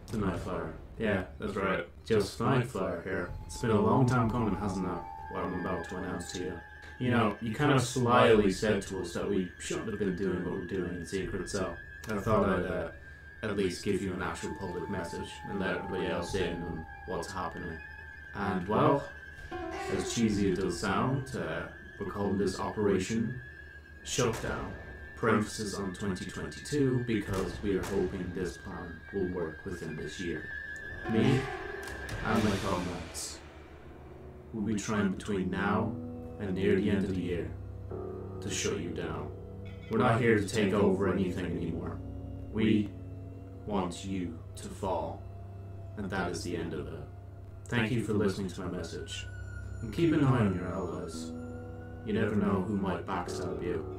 TheNiteFlyer. Yeah, that's right. Just TheNiteFlyer here. It's been a long time coming, hasn't it? What I'm about to announce to you. You know, you kind of slyly said to us that we shouldn't have been doing what we're doing in secret, so I thought I'd at least give you an actual public message and let everybody else in on what's happening. And well, as cheesy as it does sound, we're calling this Operation SHUTDOwn. Parenthesis on 2022 because we are hoping this plan will work within this year. Me and my comrades will be trying between now and near the end of the year to shut you down. We're not here to take over anything anymore. We want you to fall, and that is the end of it. Thank you for listening to my message, and keep an eye on your allies. You never know who might backstab you.